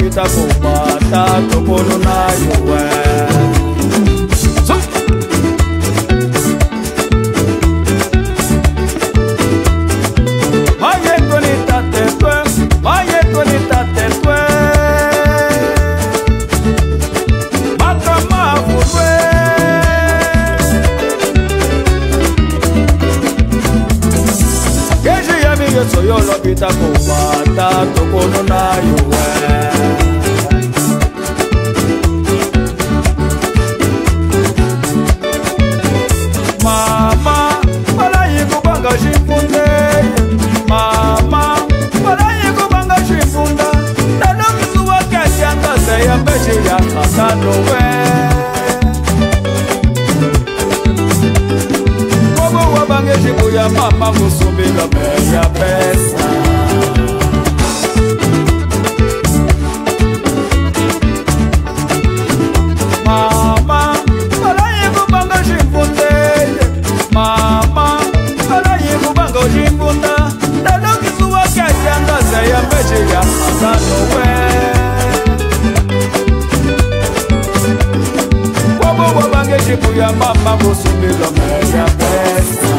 lobita kubata tokono na yowe. So yo lobita kubata tokono na yowe. Mama balayi kubanga shimfunde, mama balayi kubanga shimfunda. Nalo kisuwa kati anga ya mbeshi ya kasano we. Kobo wabange shibu ya mama kusubila meya pesa. Mama balayi kubanga shimfunde, mama balayi kubanga shimfunda. Nalo kisuwa kati anga ya mbeshi ya kasano we. Kobo wabange shibu ya mama kusubila meya pesa.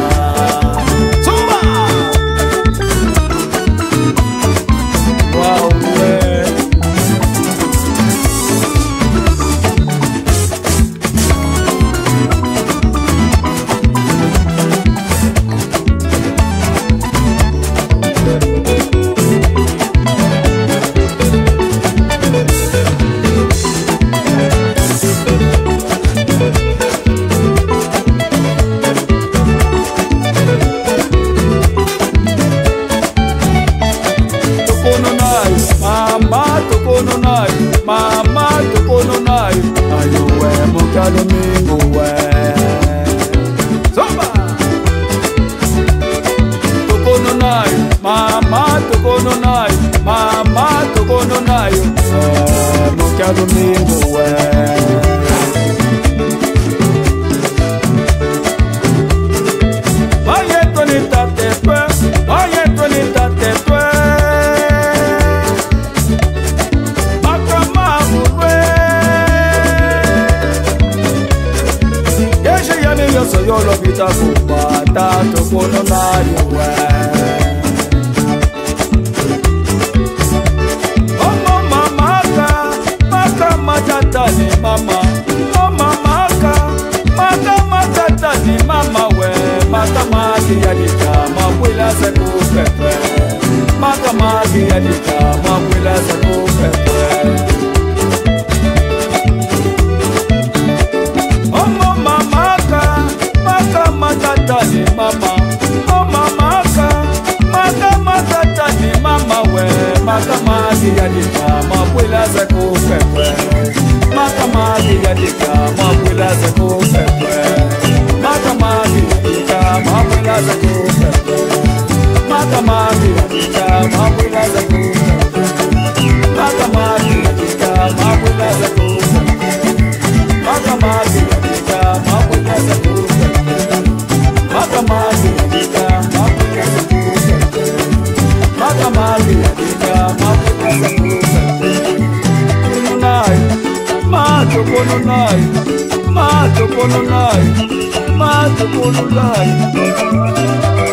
Mama tokono nai, ayowe mukalo mingo we. Zomba tokono nai, mama tokono nai, mama tokono nai, mukalo mingo we. Oye tonita te pe, oye tonita te pe. So yo lobita kubata tokono na yowe. Oh mama maka matata ni mama. Oh mama maka matata ni mama we. Maka maki yadika mawila se kupepe. Maka maki yadika mawila se kupepe. Ni mama, oh mama maka ni mama we, maka magi yadika mawila za kupepe, maka magi yadika mawila za kupepe, maka magi yadika mawila za kupepe, maka magi yadika mawila za kupepe, maka magi yadika mawila za kupepe, maka magi yadika mawila za kupepe. Maka magi yadika mawila za kupepe, maka magi yadika mawila za kupepe. Tokono nai, ma tokono nai, ma tokono nai.